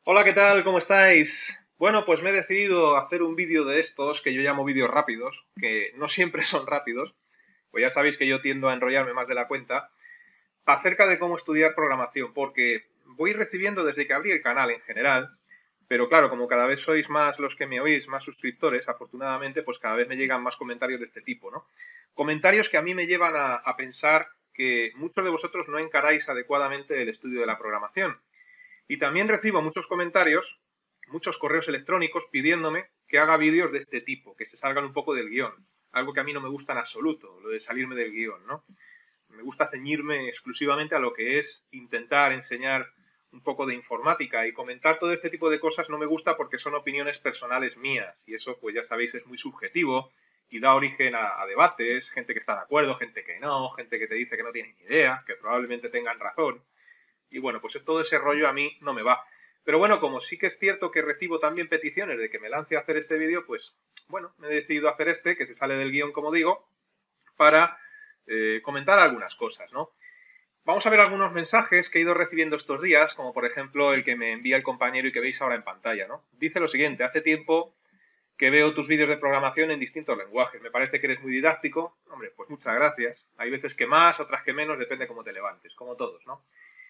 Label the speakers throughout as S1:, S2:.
S1: Hola, ¿qué tal? ¿Cómo estáis? Bueno, pues me he decidido hacer un vídeo de estos que yo llamo vídeos rápidos, que no siempre son rápidos, pues ya sabéis que yo tiendo a enrollarme más de la cuenta, acerca de cómo estudiar programación, porque voy recibiendo desde que abrí el canal en general, pero claro, como cada vez sois más los que me oís, más suscriptores, afortunadamente, pues cada vez me llegan más comentarios de este tipo, ¿no? Comentarios que a mí me llevan a pensar que muchos de vosotros no encaráis adecuadamente el estudio de la programación. Y también recibo muchos comentarios, muchos correos electrónicos pidiéndome que haga vídeos de este tipo, que se salgan un poco del guión. Algo que a mí no me gusta en absoluto, lo de salirme del guión, ¿no? Me gusta ceñirme exclusivamente a lo que es intentar enseñar un poco de informática y comentar todo este tipo de cosas no me gusta porque son opiniones personales mías y eso pues ya sabéis es muy subjetivo y da origen a debates, gente que está de acuerdo, gente que no, gente que te dice que no tiene ni idea, que probablemente tengan razón y bueno, pues todo ese rollo a mí no me va. Pero bueno, como sí que es cierto que recibo también peticiones de que me lance a hacer este vídeo, pues bueno, me he decidido hacer este, que se sale del guión, como digo, para comentar algunas cosas, ¿no? Vamos a ver algunos mensajes que he ido recibiendo estos días, como por ejemplo el que me envía el compañero y que veis ahora en pantalla, ¿no? Dice lo siguiente: hace tiempo que veo tus vídeos de programación en distintos lenguajes. Me parece que eres muy didáctico. Hombre, pues muchas gracias. Hay veces que más, otras que menos, depende cómo te levantes, como todos, ¿no?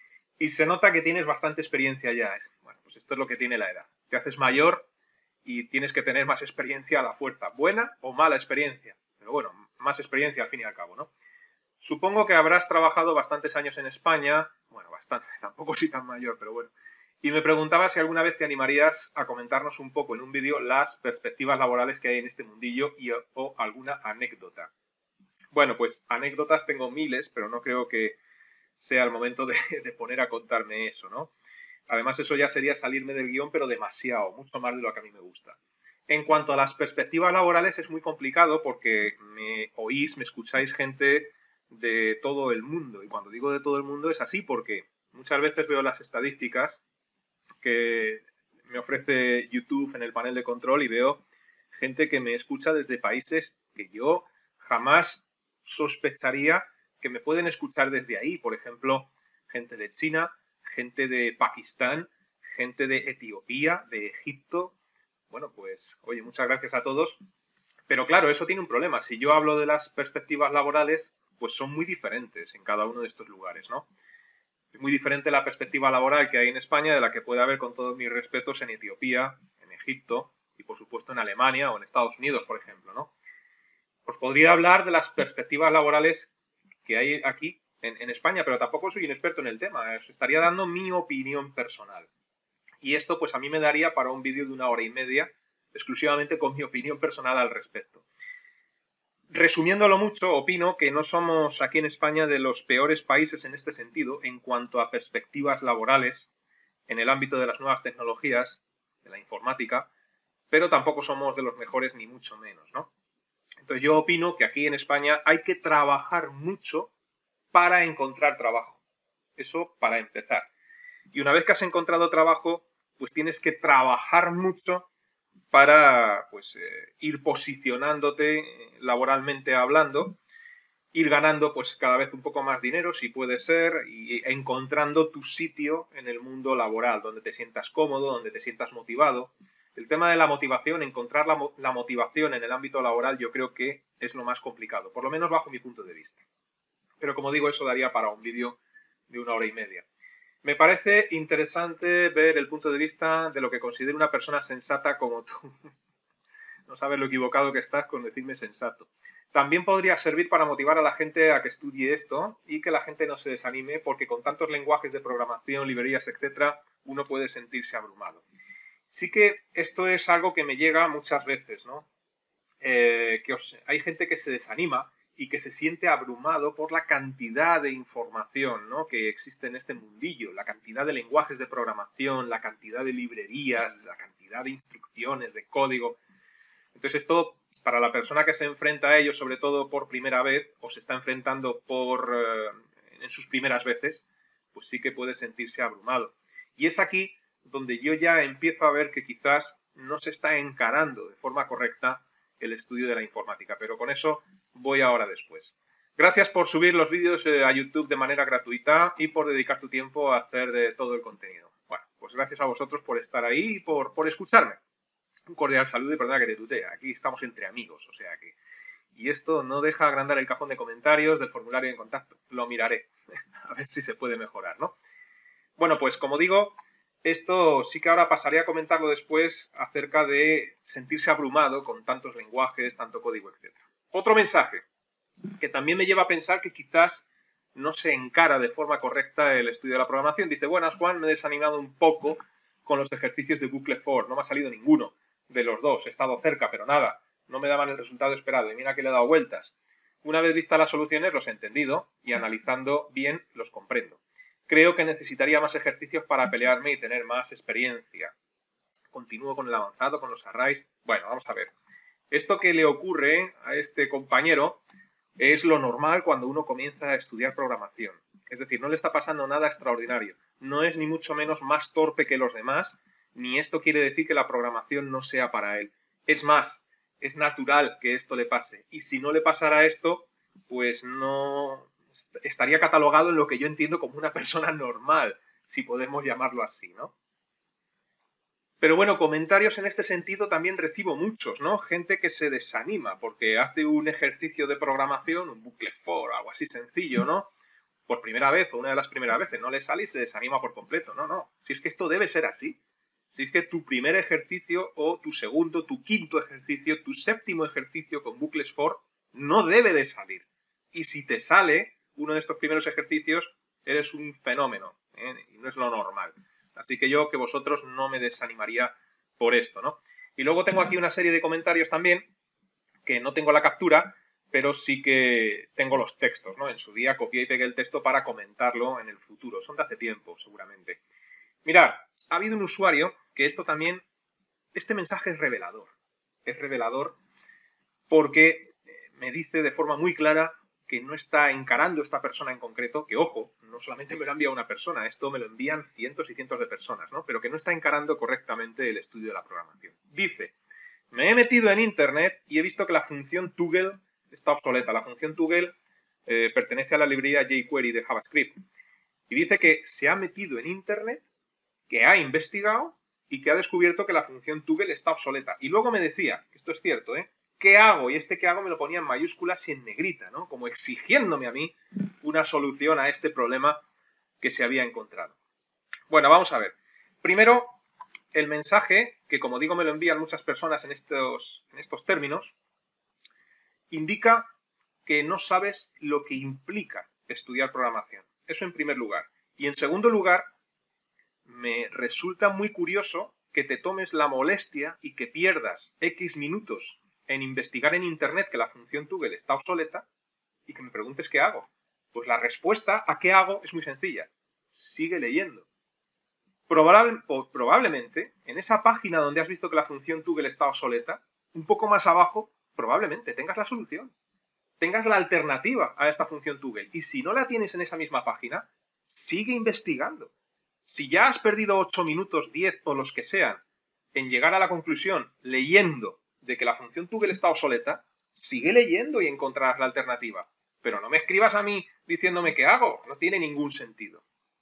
S1: Y se nota que tienes bastante experiencia ya. Bueno, pues esto es lo que tiene la edad. Te haces mayor y tienes que tener más experiencia a la fuerza. Buena o mala experiencia. Pero bueno, más experiencia al fin y al cabo, ¿no? Supongo que habrás trabajado bastantes años en España. Bueno, bastante. Tampoco soy tan mayor, pero bueno. Y me preguntaba si alguna vez te animarías a comentarnos un poco en un vídeo las perspectivas laborales que hay en este mundillo o alguna anécdota. Bueno, pues anécdotas tengo miles, pero no creo que sea el momento de poner a contarme eso, ¿no? Además, eso ya sería salirme del guión, pero demasiado, mucho más de lo que a mí me gusta. En cuanto a las perspectivas laborales, es muy complicado porque me oís, me escucháis gente de todo el mundo. Y cuando digo de todo el mundo es así porque muchas veces veo las estadísticas que me ofrece YouTube en el panel de control y veo gente que me escucha desde países que yo jamás sospecharía que me pueden escuchar desde ahí. Por ejemplo, gente de China, gente de Pakistán, gente de Etiopía, de Egipto. Bueno, pues, oye, muchas gracias a todos. Pero claro, eso tiene un problema. Si yo hablo de las perspectivas laborales, pues son muy diferentes en cada uno de estos lugares, ¿no? Es muy diferente la perspectiva laboral que hay en España de la que puede haber, con todos mis respetos, en Etiopía, en Egipto y, por supuesto, en Alemania o en Estados Unidos, por ejemplo, ¿no? Os podría hablar de las perspectivas laborales que hay aquí en España, pero tampoco soy un experto en el tema. Os estaría dando mi opinión personal. Y esto, pues a mí me daría para un vídeo de 1 hora y media, exclusivamente con mi opinión personal al respecto. Resumiéndolo mucho, opino que no somos aquí en España de los peores países en este sentido en cuanto a perspectivas laborales en el ámbito de las nuevas tecnologías, de la informática, pero tampoco somos de los mejores ni mucho menos, ¿no? Entonces yo opino que aquí en España hay que trabajar mucho para encontrar trabajo. Eso para empezar. Y una vez que has encontrado trabajo, pues tienes que trabajar mucho para pues, ir posicionándote laboralmente hablando, ir ganando pues cada vez un poco más dinero, si puede ser, y encontrando tu sitio en el mundo laboral, donde te sientas cómodo, donde te sientas motivado. El tema de la motivación, encontrar la motivación en el ámbito laboral, yo creo que es lo más complicado, por lo menos bajo mi punto de vista. Pero como digo, eso daría para un vídeo de 1 hora y media. Me parece interesante ver el punto de vista de lo que considero una persona sensata como tú. No sabes lo equivocado que estás con decirme sensato. También podría servir para motivar a la gente a que estudie esto y que la gente no se desanime, porque con tantos lenguajes de programación, librerías, etcétera, uno puede sentirse abrumado. Sí que esto es algo que me llega muchas veces, ¿no? Hay gente que se desanima y que se siente abrumado por la cantidad de información, ¿no?, que existe en este mundillo, la cantidad de lenguajes de programación, la cantidad de librerías, la cantidad de instrucciones, de código. Entonces esto, para la persona que se enfrenta a ello, sobre todo por primera vez, o se está enfrentando en sus primeras veces, pues sí que puede sentirse abrumado. Y es aquí donde yo ya empiezo a ver que quizás no se está encarando de forma correcta el estudio de la informática, pero con eso voy ahora después. Gracias por subir los vídeos a YouTube de manera gratuita y por dedicar tu tiempo a hacer de todo el contenido. Bueno, pues pues gracias a vosotros por estar ahí y por escucharme. Un cordial saludo y perdona que te tutee. Aquí estamos entre amigos, o sea que... Y esto no deja agrandar el cajón de comentarios del formulario de contacto. Lo miraré. A ver si se puede mejorar, ¿no? Bueno, pues como digo, esto sí que ahora pasaré a comentarlo después acerca de sentirse abrumado con tantos lenguajes, tanto código, etc. Otro mensaje que también me lleva a pensar que quizás no se encara de forma correcta el estudio de la programación. Dice, buenas Juan, me he desanimado un poco con los ejercicios de bucle for, no me ha salido ninguno de los dos, he estado cerca, pero nada, no me daban el resultado esperado y mira que le he dado vueltas. Una vez vistas las soluciones los he entendido y analizando bien los comprendo. Creo que necesitaría más ejercicios para pelearme y tener más experiencia. Continúo con el avanzado, con los arrays. Bueno, vamos a ver. Esto que le ocurre a este compañero es lo normal cuando uno comienza a estudiar programación. Es decir, no le está pasando nada extraordinario. No es ni mucho menos más torpe que los demás, ni esto quiere decir que la programación no sea para él. Es más, es natural que esto le pase. Y si no le pasara esto, pues no estaría catalogado en lo que yo entiendo como una persona normal, si podemos llamarlo así, ¿no? Pero bueno, comentarios en este sentido también recibo muchos, ¿no? Gente que se desanima porque hace un ejercicio de programación, un bucle for, algo así sencillo, ¿no? Por primera vez o una de las primeras veces no le sale y se desanima por completo. No, no. Si es que esto debe ser así. Si es que tu primer ejercicio o tu segundo, tu quinto ejercicio, tu séptimo ejercicio con bucles for no debe de salir. Y si te sale uno de estos primeros ejercicios, eres un fenómeno, ¿eh? Y no es lo normal. Así que yo que vosotros no me desanimaría por esto, ¿no? Y luego tengo aquí una serie de comentarios también, que no tengo la captura, pero sí que tengo los textos, ¿no? En su día copié y pegué el texto para comentarlo en el futuro. Son de hace tiempo, seguramente. Mirad, ha habido un usuario que esto también, este mensaje es revelador. Es revelador porque me dice de forma muy clara que no está encarando esta persona en concreto, que ojo, no solamente me lo envía una persona, esto me lo envían cientos y cientos de personas, ¿no? Pero que no está encarando correctamente el estudio de la programación. Dice, me he metido en Internet y he visto que la función Toggle está obsoleta. La función Toggle pertenece a la librería jQuery de JavaScript. Y dice que se ha metido en Internet, que ha investigado y que ha descubierto que la función Toggle está obsoleta. Y luego me decía, que esto es cierto, ¿qué hago? Y este qué hago me lo ponía en mayúsculas y en negrita, ¿no? Como exigiéndome a mí una solución a este problema que se había encontrado. Bueno, vamos a ver. Primero, el mensaje, que como digo me lo envían muchas personas en estos términos, indica que no sabes lo que implica estudiar programación. Eso en primer lugar. Y en segundo lugar, me resulta muy curioso que te tomes la molestia y que pierdas X minutos en investigar en Internet que la función Toggle está obsoleta y que me preguntes qué hago. Pues la respuesta a qué hago es muy sencilla. Sigue leyendo. Probablemente, en esa página donde has visto que la función Toggle está obsoleta, un poco más abajo, probablemente tengas la solución. Tengas la alternativa a esta función Toggle. Y si no la tienes en esa misma página, sigue investigando. Si ya has perdido 8 minutos, 10 o los que sean en llegar a la conclusión leyendo de que la función Toggle está obsoleta, sigue leyendo y encontrarás la alternativa. Pero no me escribas a mí diciéndome qué hago. No tiene ningún sentido.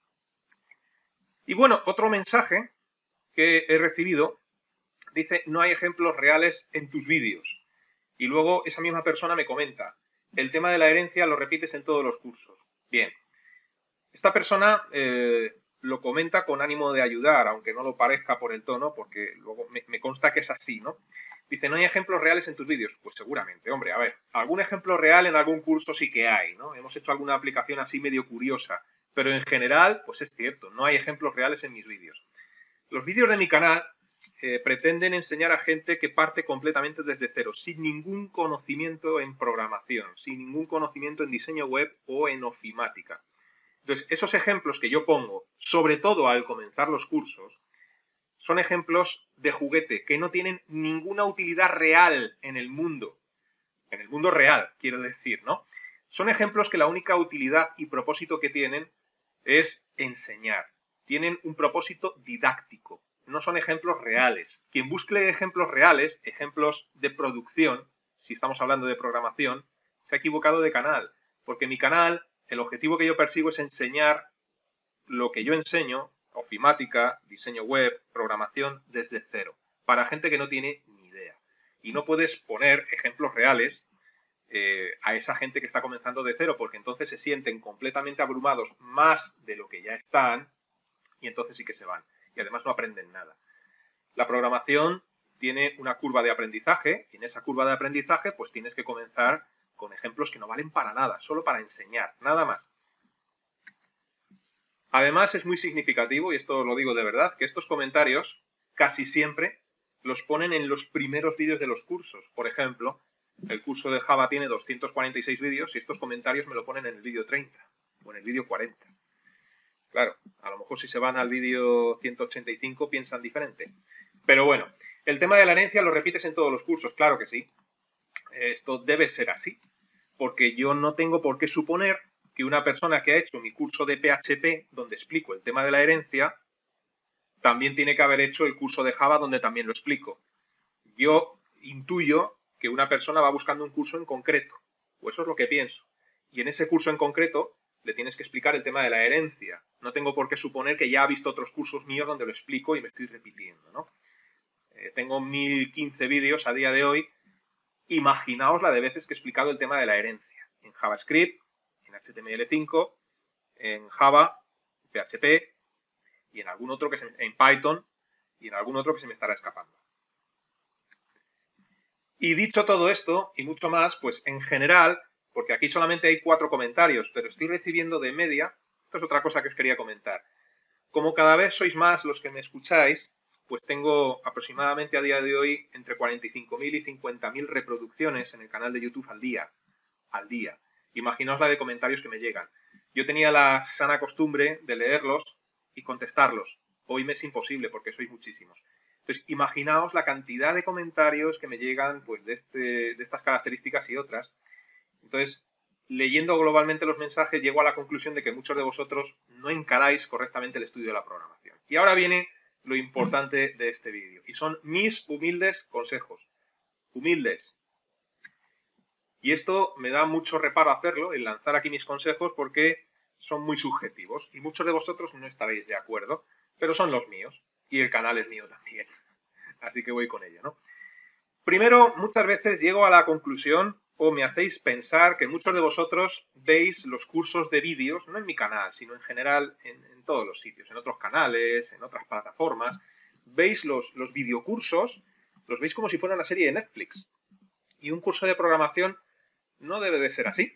S1: Y bueno, otro mensaje que he recibido dice, no hay ejemplos reales en tus vídeos. Y luego esa misma persona me comenta, el tema de la herencia lo repites en todos los cursos. Bien, esta persona lo comenta con ánimo de ayudar, aunque no lo parezca por el tono, porque luego me consta que es así, ¿no? Dice, ¿no hay ejemplos reales en tus vídeos? Pues seguramente, hombre, a ver, algún ejemplo real en algún curso sí que hay, ¿no? Hemos hecho alguna aplicación así medio curiosa, pero en general, pues es cierto, no hay ejemplos reales en mis vídeos. Los vídeos de mi canal pretenden enseñar a gente que parte completamente desde cero, sin ningún conocimiento en programación, sin ningún conocimiento en diseño web o en ofimática. Entonces, esos ejemplos que yo pongo, sobre todo al comenzar los cursos, son ejemplos de juguete que no tienen ninguna utilidad real en el mundo real, quiero decir, ¿no? Son ejemplos que la única utilidad y propósito que tienen es enseñar. Tienen un propósito didáctico. No son ejemplos reales. Quien busque ejemplos reales, ejemplos de producción, si estamos hablando de programación, se ha equivocado de canal. Porque mi canal, el objetivo que yo persigo es enseñar lo que yo enseño, ofimática, diseño web, programación desde cero, para gente que no tiene ni idea. Y no puedes poner ejemplos reales a esa gente que está comenzando de cero, porque entonces se sienten completamente abrumados más de lo que ya están y entonces sí que se van. Y además no aprenden nada. La programación tiene una curva de aprendizaje y en esa curva de aprendizaje pues tienes que comenzar con ejemplos que no valen para nada, solo para enseñar, nada más. Además es muy significativo, y esto lo digo de verdad, que estos comentarios casi siempre los ponen en los primeros vídeos de los cursos. Por ejemplo, el curso de Java tiene 246 vídeos y estos comentarios me lo ponen en el vídeo 30 o en el vídeo 40. Claro, a lo mejor si se van al vídeo 185 piensan diferente. Pero bueno, el tema de la herencia lo repites en todos los cursos, claro que sí. Esto debe ser así, porque yo no tengo por qué suponer que una persona que ha hecho mi curso de PHP, donde explico el tema de la herencia, también tiene que haber hecho el curso de Java, donde también lo explico. Yo intuyo que una persona va buscando un curso en concreto, o eso es lo que pienso. Y en ese curso en concreto le tienes que explicar el tema de la herencia. No tengo por qué suponer que ya ha visto otros cursos míos donde lo explico y me estoy repitiendo, ¿no? Tengo 1015 vídeos a día de hoy. Imaginaos la de veces que he explicado el tema de la herencia. En JavaScript, en HTML5, en Java, PHP y en algún otro en Python y en algún otro que se me estará escapando. Y dicho todo esto y mucho más, pues en general, porque aquí solamente hay 4 comentarios, pero estoy recibiendo de media, esto es otra cosa que os quería comentar. Como cada vez sois más los que me escucháis, pues tengo aproximadamente a día de hoy entre 45.000 y 50.000 reproducciones en el canal de YouTube al día. Al día. Imaginaos la de comentarios que me llegan. Yo tenía la sana costumbre de leerlos y contestarlos. Hoy me es imposible porque sois muchísimos. Entonces, imaginaos la cantidad de comentarios que me llegan pues, de estas características y otras. Entonces, leyendo globalmente los mensajes, llego a la conclusión de que muchos de vosotros no encaráis correctamente el estudio de la programación. Y ahora viene lo importante de este vídeo. Y son mis humildes consejos. Humildes. Y esto me da mucho reparo hacerlo, el lanzar aquí mis consejos, porque son muy subjetivos. Y muchos de vosotros no estaréis de acuerdo, pero son los míos. Y el canal es mío también. Así que voy con ello, ¿no? Primero, muchas veces llego a la conclusión o me hacéis pensar que muchos de vosotros veis los cursos de vídeos, no en mi canal, sino en general en todos los sitios, en otros canales, en otras plataformas, veis los videocursos, los veis como si fuera una serie de Netflix. Y un curso de programación no debe de ser así.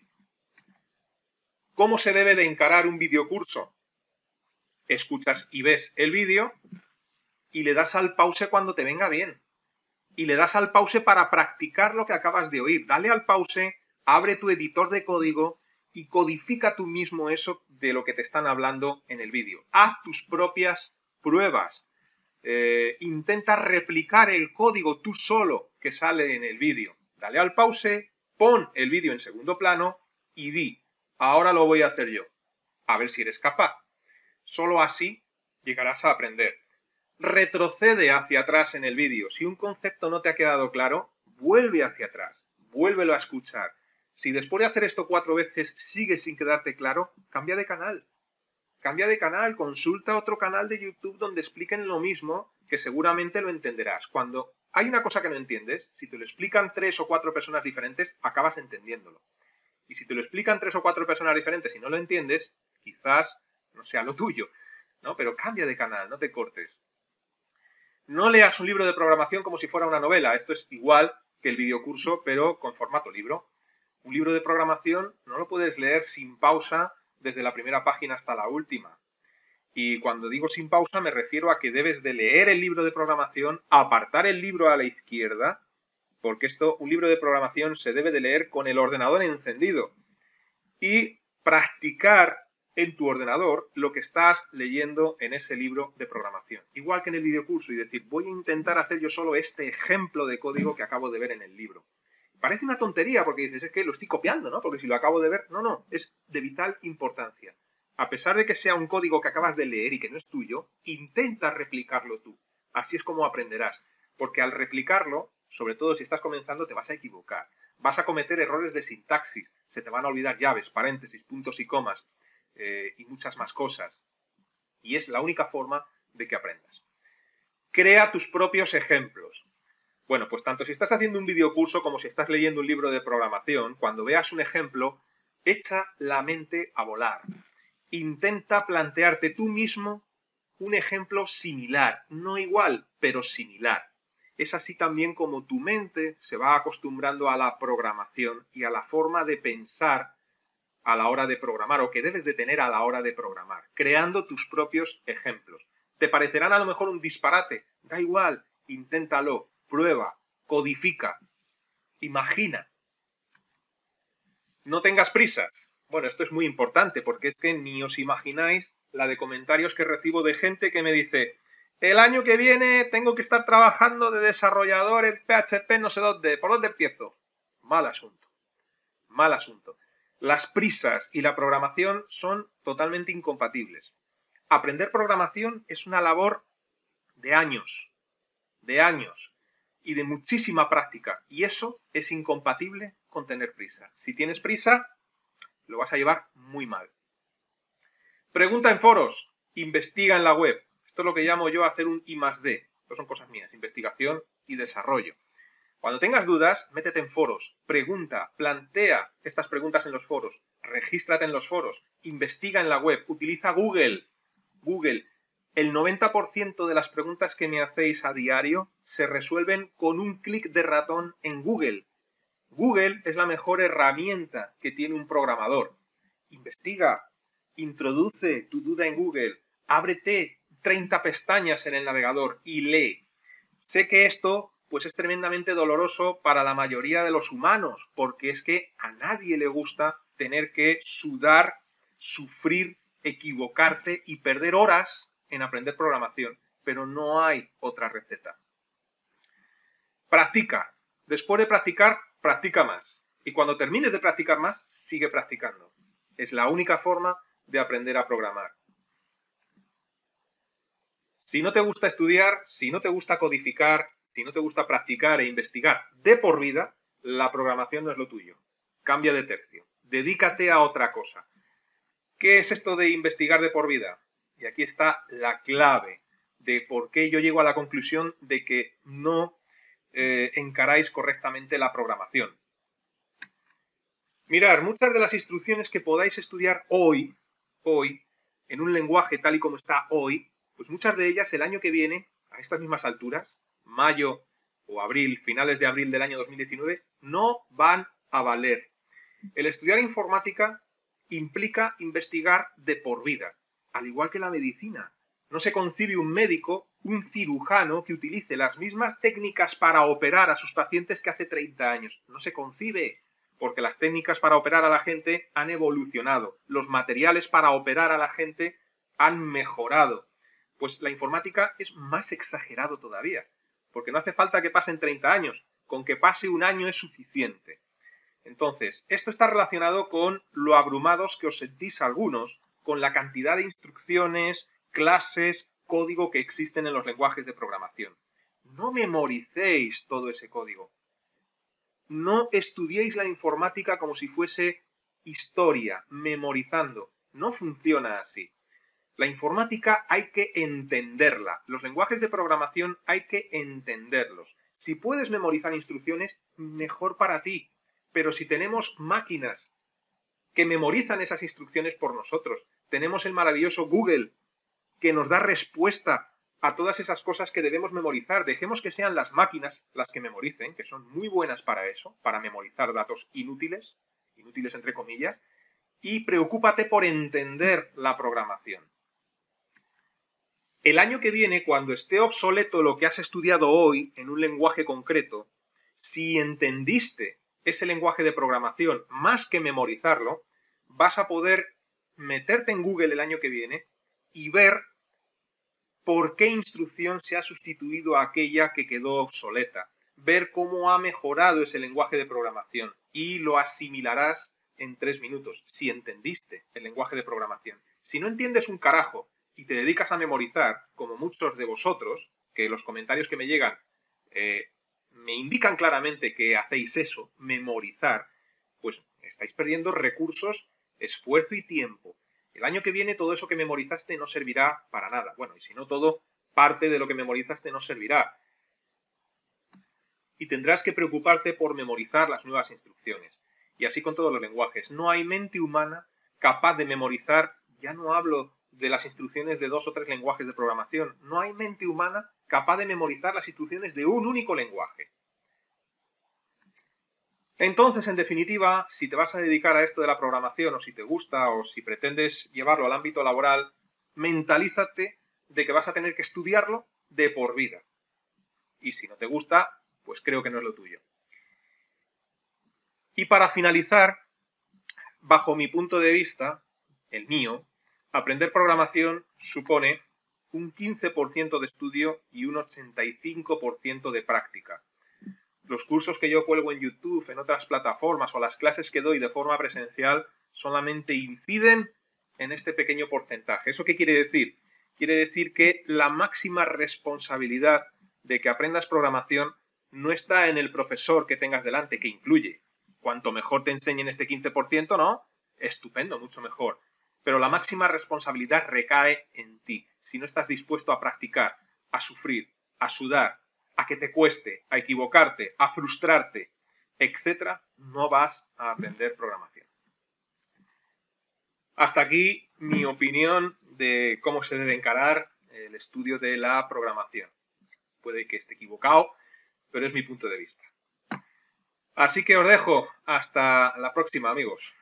S1: ¿Cómo se debe de encarar un videocurso? Escuchas y ves el vídeo y le das al pause cuando te venga bien. Y le das al pause para practicar lo que acabas de oír. Dale al pause, abre tu editor de código y codifica tú mismo eso de lo que te están hablando en el vídeo. Haz tus propias pruebas. Intenta replicar el código tú solo que sale en el vídeo. Dale al pause, pon el vídeo en segundo plano y di, ahora lo voy a hacer yo. A ver si eres capaz. Solo así llegarás a aprender. Retrocede hacia atrás en el vídeo. Si un concepto no te ha quedado claro, vuelve hacia atrás. Vuélvelo a escuchar. Si después de hacer esto 4 veces sigues sin quedarte claro, cambia de canal. Cambia de canal, consulta otro canal de YouTube donde expliquen lo mismo, que seguramente lo entenderás. Cuando hay una cosa que no entiendes, si te lo explican 3 o 4 personas diferentes, acabas entendiéndolo. Y si te lo explican 3 o 4 personas diferentes y no lo entiendes, quizás no sea lo tuyo, ¿no? Pero cambia de canal, no te cortes. No leas un libro de programación como si fuera una novela. Esto es igual que el videocurso, pero con formato libro. Un libro de programación no lo puedes leer sin pausa desde la primera página hasta la última. Y cuando digo sin pausa me refiero a que debes de leer el libro de programación, apartar el libro a la izquierda, porque un libro de programación se debe de leer con el ordenador encendido y practicar en tu ordenador lo que estás leyendo en ese libro de programación. Igual que en el videocurso, y decir, voy a intentar hacer yo solo este ejemplo de código que acabo de ver en el libro. Parece una tontería porque dices, es que lo estoy copiando, ¿no? Porque si lo acabo de ver, no, es de vital importancia. A pesar de que sea un código que acabas de leer y que no es tuyo, intenta replicarlo tú. Así es como aprenderás. Porque al replicarlo, sobre todo si estás comenzando, te vas a equivocar. Vas a cometer errores de sintaxis. Se te van a olvidar llaves, paréntesis, puntos y comas. Y muchas más cosas. Y es la única forma de que aprendas. Crea tus propios ejemplos. Bueno, pues tanto si estás haciendo un videocurso como si estás leyendo un libro de programación, cuando veas un ejemplo, echa la mente a volar. Intenta plantearte tú mismo un ejemplo similar, no igual, pero similar. Es así también como tu mente se va acostumbrando a la programación y a la forma de pensar a la hora de programar, o que debes de tener a la hora de programar, creando tus propios ejemplos. Te parecerán a lo mejor un disparate, da igual, inténtalo, prueba, codifica, imagina. No tengas prisas. Bueno, esto es muy importante porque es que ni os imagináis la de comentarios que recibo de gente que me dice: el año que viene tengo que estar trabajando de desarrollador en PHP no sé dónde, ¿por dónde empiezo? Mal asunto, mal asunto. Las prisas y la programación son totalmente incompatibles. Aprender programación es una labor de años y de muchísima práctica, y eso es incompatible con tener prisa. Si tienes prisa, lo vas a llevar muy mal. Pregunta en foros, investiga en la web. Esto es lo que llamo yo hacer un I+D. Esto son cosas mías, investigación y desarrollo. Cuando tengas dudas, métete en foros, pregunta, plantea estas preguntas en los foros, regístrate en los foros, investiga en la web, utiliza Google. El 90% de las preguntas que me hacéis a diario se resuelven con un clic de ratón en Google. Google es la mejor herramienta que tiene un programador. Investiga, introduce tu duda en Google, ábrete 30 pestañas en el navegador y lee. Sé que esto pues es tremendamente doloroso para la mayoría de los humanos, porque es que a nadie le gusta tener que sudar, sufrir, equivocarte y perder horas en aprender programación, pero no hay otra receta. Practica. Después de practicar, practica más. Y cuando termines de practicar más, sigue practicando. Es la única forma de aprender a programar. Si no te gusta estudiar, si no te gusta codificar, si no te gusta practicar e investigar de por vida, la programación no es lo tuyo. Cambia de tercio. Dedícate a otra cosa. ¿Qué es esto de investigar de por vida? Y aquí está la clave de por qué yo llego a la conclusión de que no encaráis correctamente la programación. Mirad, muchas de las instrucciones que podáis estudiar hoy, en un lenguaje tal y como está hoy, pues muchas de ellas el año que viene, a estas mismas alturas, mayo o abril, finales de abril del año 2019, no van a valer. El estudiar informática implica investigar de por vida, al igual que la medicina. No se concibe un médico, un cirujano, que utilice las mismas técnicas para operar a sus pacientes que hace 30 años. No se concibe, porque las técnicas para operar a la gente han evolucionado. Los materiales para operar a la gente han mejorado. Pues la informática es más exagerado todavía, porque no hace falta que pasen 30 años. Con que pase un año es suficiente. Entonces, esto está relacionado con lo abrumados que os sentís algunos, con la cantidad de instrucciones, clases, código que existen en los lenguajes de programación. No memoricéis todo ese código. No estudiéis la informática como si fuese historia, memorizando. No funciona así. La informática hay que entenderla. Los lenguajes de programación hay que entenderlos. Si puedes memorizar instrucciones, mejor para ti. Pero si tenemos máquinas que memorizan esas instrucciones por nosotros, tenemos el maravilloso Google que nos da respuesta a todas esas cosas que debemos memorizar. Dejemos que sean las máquinas las que memoricen, que son muy buenas para eso, para memorizar datos inútiles, inútiles entre comillas, y preocúpate por entender la programación. El año que viene, cuando esté obsoleto lo que has estudiado hoy en un lenguaje concreto, si entendiste ese lenguaje de programación más que memorizarlo, vas a poder meterte en Google el año que viene y ver por qué instrucción se ha sustituido a aquella que quedó obsoleta, ver cómo ha mejorado ese lenguaje de programación y lo asimilarás en 3 minutos, si entendiste el lenguaje de programación. Si no entiendes un carajo y te dedicas a memorizar, como muchos de vosotros, que los comentarios que me llegan me indican claramente que hacéis eso, memorizar, pues estáis perdiendo recursos, esfuerzo y tiempo. El año que viene todo eso que memorizaste no servirá para nada. Bueno, y si no todo, parte de lo que memorizaste no servirá. Y tendrás que preocuparte por memorizar las nuevas instrucciones. Y así con todos los lenguajes. No hay mente humana capaz de memorizar, ya no hablo de las instrucciones de 2 o 3 lenguajes de programación, no hay mente humana capaz de memorizar las instrucciones de un único lenguaje. Entonces, en definitiva, si te vas a dedicar a esto de la programación, o si te gusta, o si pretendes llevarlo al ámbito laboral, mentalízate de que vas a tener que estudiarlo de por vida. Y si no te gusta, pues creo que no es lo tuyo. Y para finalizar, bajo mi punto de vista, el mío, aprender programación supone un 15% de estudio y un 85% de práctica. Los cursos que yo cuelgo en YouTube, en otras plataformas o las clases que doy de forma presencial solamente inciden en este pequeño porcentaje. ¿Eso qué quiere decir? Quiere decir que la máxima responsabilidad de que aprendas programación no está en el profesor que tengas delante, que influye. Cuanto mejor te enseñen este 15%, ¿no? Estupendo, mucho mejor. Pero la máxima responsabilidad recae en ti. Si no estás dispuesto a practicar, a sufrir, a sudar, a que te cueste, a equivocarte, a frustrarte, etcétera, no vas a aprender programación. Hasta aquí mi opinión de cómo se debe encarar el estudio de la programación. Puede que esté equivocado, pero es mi punto de vista. Así que os dejo. Hasta la próxima, amigos.